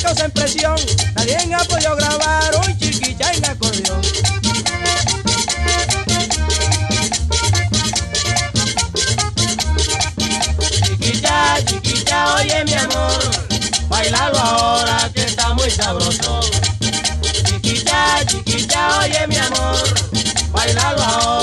causa impresión. Nadie ha podido grabar un chiquicha en acordeón. Chiquicha, chiquicha, oye mi amor, bailalo ahora que está muy sabroso. Chiquicha, chiquicha, oye mi amor, bailalo ahora.